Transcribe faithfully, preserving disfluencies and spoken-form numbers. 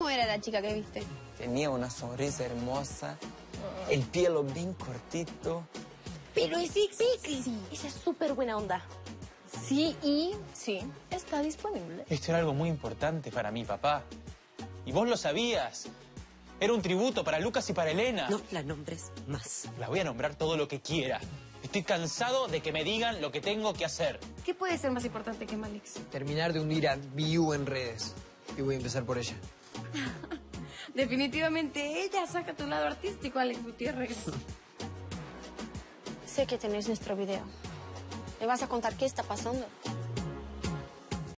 ¿Cómo era la chica que viste? Tenía una sonrisa hermosa, el pelo bien cortito. Pero es sexy. Sí. Ella es súper buena onda. Sí, y sí, está disponible. Esto era algo muy importante para mí, papá. Y vos lo sabías. Era un tributo para Lucas y para Elena. No la nombres más. La voy a nombrar todo lo que quiera. Estoy cansado de que me digan lo que tengo que hacer. ¿Qué puede ser más importante que Malix? Terminar de hundir a Biu en redes. Y voy a empezar por ella. Definitivamente ella saca tu lado artístico, Alex Gutiérrez. Sé que tenéis nuestro video. ¿Le vas a contar qué está pasando?